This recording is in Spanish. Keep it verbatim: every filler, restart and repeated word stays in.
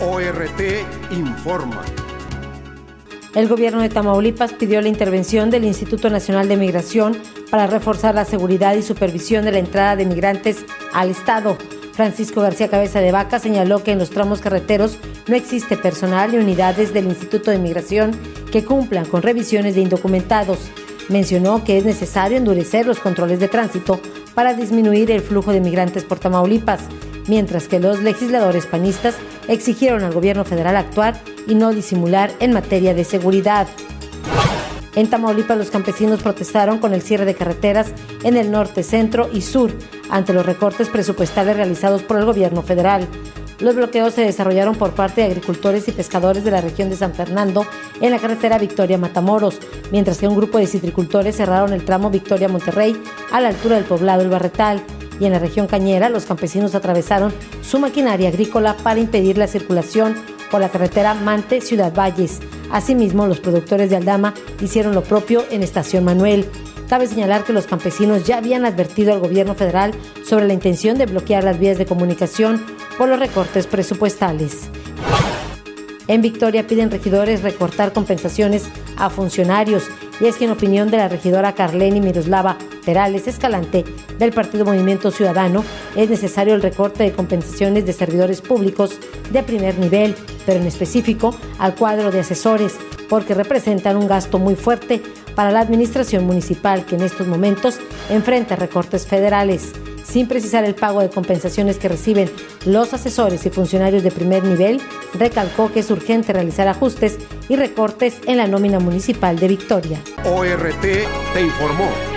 O R T informa. El gobierno de Tamaulipas pidió la intervención del Instituto Nacional de Migración para reforzar la seguridad y supervisión de la entrada de migrantes al estado. Francisco García Cabeza de Vaca señaló que en los tramos carreteros no existe personal ni unidades del Instituto de Migración que cumplan con revisiones de indocumentados. Mencionó que es necesario endurecer los controles de tránsito para disminuir el flujo de migrantes por Tamaulipas, mientras que los legisladores panistas exigieron al gobierno federal actuar y no disimular en materia de seguridad. En Tamaulipas, los campesinos protestaron con el cierre de carreteras en el norte, centro y sur ante los recortes presupuestales realizados por el gobierno federal. Los bloqueos se desarrollaron por parte de agricultores y pescadores de la región de San Fernando en la carretera Victoria-Matamoros, mientras que un grupo de citricultores cerraron el tramo Victoria-Monterrey a la altura del poblado El Barretal. Y en la región cañera, los campesinos atravesaron su maquinaria agrícola para impedir la circulación por la carretera Mante-Ciudad Valles. Asimismo, los productores de Aldama hicieron lo propio en Estación Manuel. Cabe señalar que los campesinos ya habían advertido al gobierno federal sobre la intención de bloquear las vías de comunicación por los recortes presupuestales. En Victoria piden regidores recortar compensaciones a funcionarios, y es que en opinión de la regidora Carleni Miroslava Perales Escalante del Partido Movimiento Ciudadano, es necesario el recorte de compensaciones de servidores públicos de primer nivel, pero en específico al cuadro de asesores, porque representan un gasto muy fuerte para la administración municipal, que en estos momentos enfrenta recortes federales. Sin precisar el pago de compensaciones que reciben los asesores y funcionarios de primer nivel, recalcó que es urgente realizar ajustes y recortes en la nómina municipal de Victoria. O R T te informó.